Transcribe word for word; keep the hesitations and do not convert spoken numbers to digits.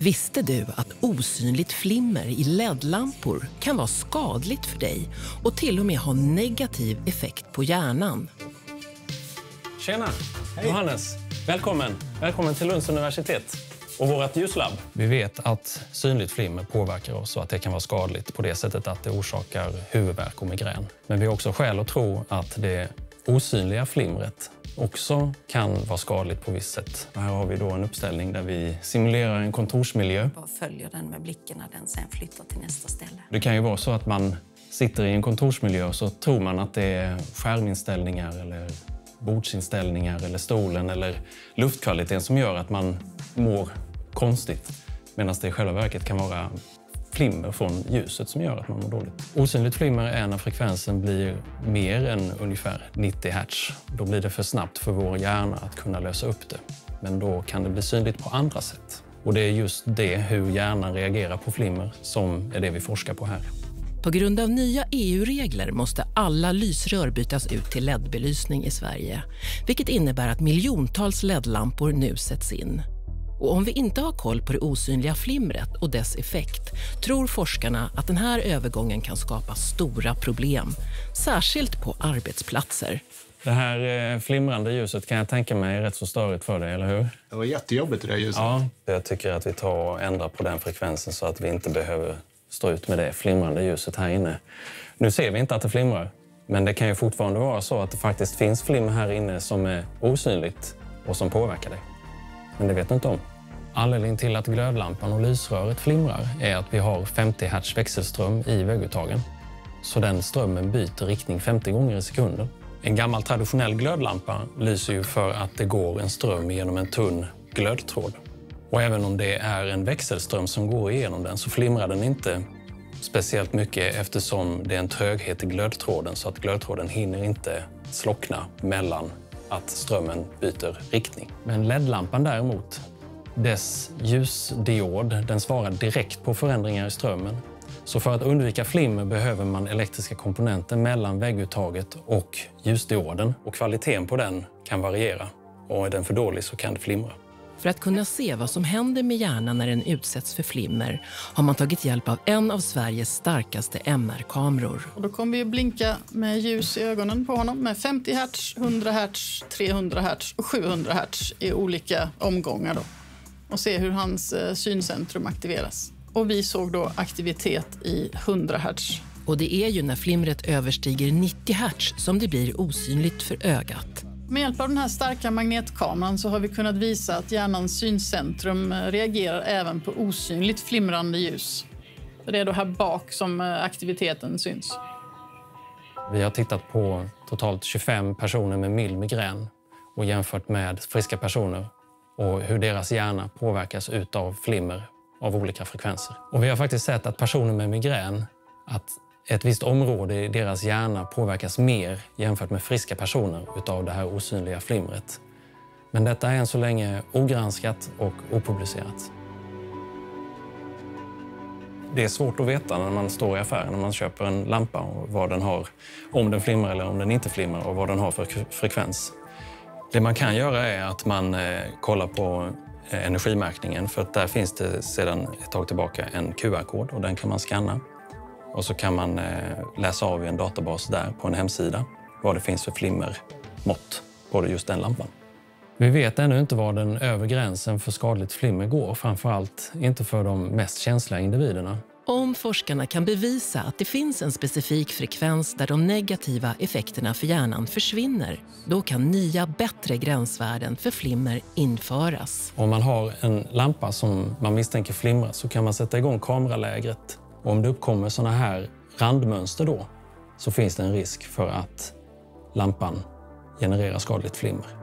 Visste du att osynligt flimmer i L E D-lampor kan vara skadligt för dig och till och med ha negativ effekt på hjärnan? Tjena, hej. Johannes. Välkommen. Välkommen till Lunds universitet och vårt ljuslabb. Vi vet att synligt flimmer påverkar oss och att det kan vara skadligt på det sättet att det orsakar huvudvärk och migrän. Men vi har också skäl att tro att det osynliga flimret också kan vara skadligt på visst sätt. Här har vi då en uppställning där vi simulerar en kontorsmiljö. Och följer den med blicken när den sen flyttar till nästa ställe. Det kan ju vara så att man sitter i en kontorsmiljö och så tror man att det är skärminställningar eller bordsinställningar eller stolen eller luftkvaliteten som gör att man mår konstigt. Medan det i själva verket kan vara flimmer från ljuset som gör att man mår dåligt. Osynligt flimmer är när frekvensen blir mer än ungefär nittio hertz. Då blir det för snabbt för vår hjärna att kunna lösa upp det. Men då kan det bli synligt på andra sätt. Och det är just det, hur hjärnan reagerar på flimmer, som är det vi forskar på här. På grund av nya E U-regler måste alla lysrör bytas ut till L E D-belysning i Sverige. Vilket innebär att miljontals L E D-lampor nu sätts in. Och om vi inte har koll på det osynliga flimret och dess effekt tror forskarna att den här övergången kan skapa stora problem. Särskilt på arbetsplatser. Det här flimrande ljuset kan jag tänka mig är rätt så störigt för dig, eller hur? Det var jättejobbigt det där ljuset. Ja, jag tycker att vi tar och ändrar på den frekvensen så att vi inte behöver stå ut med det flimrande ljuset här inne. Nu ser vi inte att det flimrar, men det kan ju fortfarande vara så att det faktiskt finns flimmer här inne som är osynligt och som påverkar dig. Men det vet du inte om. Anledningen till att glödlampan och lysröret flimrar är att vi har femtio hertz växelström i vägguttagen. Så den strömmen byter riktning femtio gånger i sekunden. En gammal traditionell glödlampa lyser ju för att det går en ström genom en tunn glödtråd. Och även om det är en växelström som går igenom den så flimrar den inte speciellt mycket eftersom det är en tröghet i glödtråden så att glödtråden hinner inte slockna mellan att strömmen byter riktning. Men L E D-lampan däremot, dess ljusdiod, den svarar direkt på förändringar i strömmen. Så för att undvika flimmer behöver man elektriska komponenter mellan vägguttaget och ljusdioden. Och kvaliteten på den kan variera. Och är den för dålig så kan det flimra. För att kunna se vad som händer med hjärnan när den utsätts för flimmer har man tagit hjälp av en av Sveriges starkaste M R-kameror. Och då kommer vi att blinka med ljus i ögonen på honom med femtio hertz, hundra hertz, trehundra hertz och sjuhundra hertz i olika omgångar då. Och se hur hans syncentrum aktiveras. Och vi såg då aktivitet i hundra hertz. Och det är ju när flimret överstiger nittio hertz som det blir osynligt för ögat. Med hjälp av den här starka magnetkameran så har vi kunnat visa att hjärnans syncentrum reagerar även på osynligt flimrande ljus. Det är då här bak som aktiviteten syns. Vi har tittat på totalt tjugofem personer med mild migrän och jämfört med friska personer och hur deras hjärna påverkas utav flimmer av olika frekvenser. Och vi har faktiskt sett att personer med migrän, att ett visst område i deras hjärna påverkas mer jämfört med friska personer utav det här osynliga flimret. Men detta är än så länge ogranskat och opublicerat. Det är svårt att veta när man står i affären, när man köper en lampa och vad den har, om den flimrar eller om den inte flimrar och vad den har för frekvens. Det man kan göra är att man eh, kollar på eh, energimärkningen för att där finns det sedan ett tag tillbaka en Q R-kod och den kan man scanna. Och så kan man eh, läsa av i en databas där på en hemsida vad det finns för flimmermått på just den lampan. Vi vet ännu inte var den övre gränsen för skadligt flimmer går, framförallt inte för de mest känsliga individerna. Om forskarna kan bevisa att det finns en specifik frekvens där de negativa effekterna för hjärnan försvinner, då kan nya bättre gränsvärden för flimmer införas. Om man har en lampa som man misstänker flimrar så kan man sätta igång kameralägret. Och om det uppkommer sådana här randmönster då så finns det en risk för att lampan genererar skadligt flimmer.